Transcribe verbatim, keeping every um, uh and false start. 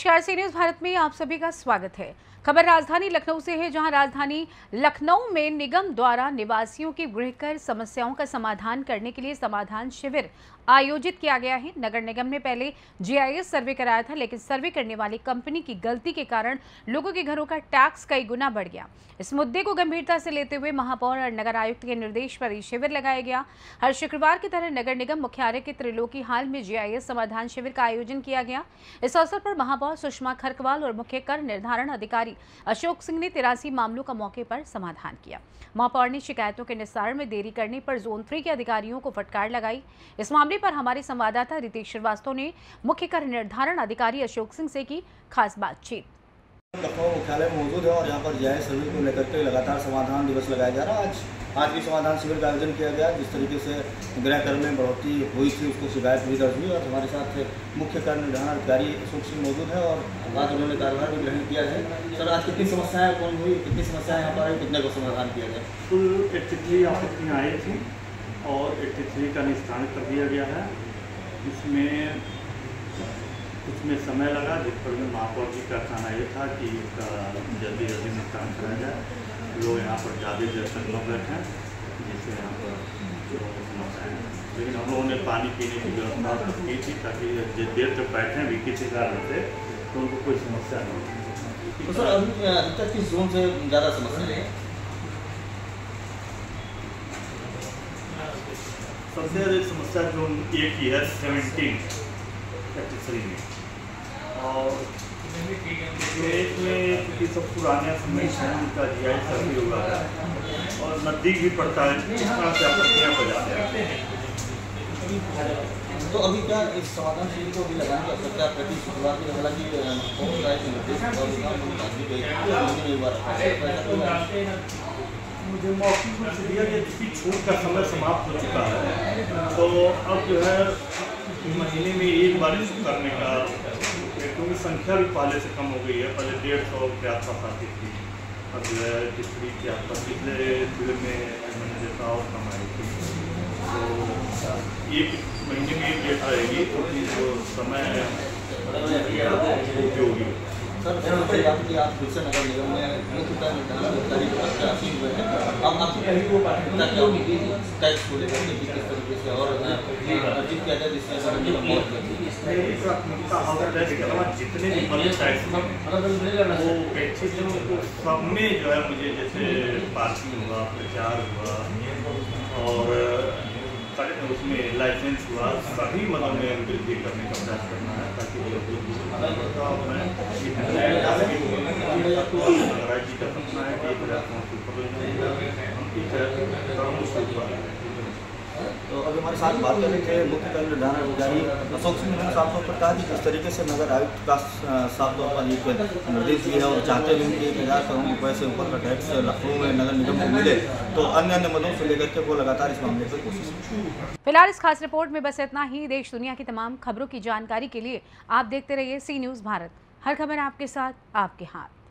नमस्कार, सी न्यूज़ भारत में आप सभी का स्वागत है। खबर राजधानी लखनऊ से है, जहां राजधानी लखनऊ में निगम द्वारा निवासियों की गृहकर समस्याओं का समाधान करने के लिए समाधान शिविर आयोजित किया गया है। नगर निगम ने पहले जीआईएस सर्वे कराया था, लेकिन सर्वे करने वाली कंपनी की गलती के कारण लोगों के घरों का टैक्स कई गुना बढ़ गया। इस मुद्दे को गंभीरता से लेते हुए महापौर और नगर आयुक्त के निर्देश पर ये शिविर लगाया गया। हर शुक्रवार की तरह नगर निगम मुख्यालय के त्रिलोकी हाल में जीआईएस समाधान शिविर का आयोजन किया गया। इस अवसर पर महापौर सुषमा खरकवाल और मुख्य कर निर्धारण अधिकारी अशोक सिंह ने तिरासी मामलों का मौके पर समाधान किया। महापौर ने शिकायतों के निस्तारण में देरी करने पर जोन थ्री के अधिकारियों को फटकार लगाई। इस मामले पर हमारे संवाददाता रितेश श्रीवास्तव ने मुख्य कर निर्धारण अधिकारी अशोक सिंह से की खास बातचीत। लखनऊ मुख्यालय में मौजूद है और यहाँ पर जीआईएस सर्वे को लेकर के लगातार समाधान दिवस लगाया जा रहा है। आज आज भी समाधान शिविर का आयोजन किया गया। जिस तरीके से गृह कर में बढ़ोतरी हुई थी, उसको शिकायत भी दर्ज हुई और हमारे साथ मुख्य कर निर्धारण अधिकारी अशोक सिंह मौजूद है और आज उन्होंने कार्यभार भी ग्रहण किया है। सर, आज कितनी समस्याएं कौन हुई, कितनी समस्याएं यहाँ पर आई, कितने को समाधान किया गया? कुल एट्टी थ्री आपत्तियाँ आई थी और एट्टी थ्री का निस्तारण कर दिया गया है। इसमें कुछ में समय लगा, जिस पर में महापौर जी का कहना ये था कि इसका जल्दी जल्दी निस्तारण कराया जाए। लोग यहाँ पर ज़्यादा देर तक न बैठे, जिससे यहाँ पर समस्याएँ, लेकिन हम लोगों ने पानी पीने की व्यवस्था की थी ताकि जिस देर तक बैठें भी किसी कारण से तो उनको कोई समस्या न हो। तो सर, अभी अभी तक किस जोन से ज़्यादा समस्या है? सबसे अधिक समस्या जोन एक ही है, सेवनटीन एट्टी थ्री में, और इसमें क्योंकि सब पुराने समय हैं, उनका जी आई सर्वे हुआ है और नज़दीक भी पड़ता है, इस तरह से आपत्तियाँ हो जाते हैं। तो अभी क्या इस समाधान शिविर को भी लगाने की आवश्यकता है? प्रति शुक्रवार की हालांकि मुझे मौखिक रूप से दिया गया, जिसकी छूट का समय समाप्त हो चुका है, तो अब जो है महीने में एक बार इसको करने का, क्योंकि संख्या भी पहले से कम हो गई है। पहले डेढ़ सौ के आसपास आती थी, अब जो है तीसरी के आसपास पिछले शिविर में मैंने देखा और कम आई थी। तो एक महीने में एक डेट आएगी, तो जो समय उपयोगी। सर, कि आप फिर से नगर निगम में मुख्य कर निर्धारण अधिकारी हुए हैं, अब आपकी पहली वो प्राथमिकता क्या होगी टैक्स को लेकर के, किस तरीके से और अर्जित किया जाए जिससे प्राथमिकता जितने भी बड़े टैक्स वो सब में जो है मुझे जैसे पार्किंग हुआ, प्रचार हुआ और उसमें लाइसेंस हुआ, सभी मतलब में वृद्धि करने का प्रयास करना है ताकि राज्य का सपना है कि एक हज़ार तो अभी हमारे साथ बात करने के मुख्य कर निर्धारण अधिकारी अशोक सिंह ने साफ तौर पर कहा कि जिस तरीके से नगर आयुक्त का साफ तौर पर एक निर्देश दिया है और चाहते हैं कि एक हज़ार करोड़ रुपये से ऊपर का टैक्स लखनऊ में नगर निगम को मिले, तो अन्य अन्य मदों से लेकर के वो लगातार इस मामले पर कोशिश। फिलहाल इस खास रिपोर्ट में बस इतना ही। देश दुनिया की तमाम खबरों की जानकारी के लिए आप देखते रहिए सी न्यूज़ भारत। हर खबर आपके साथ, आपके हाथ।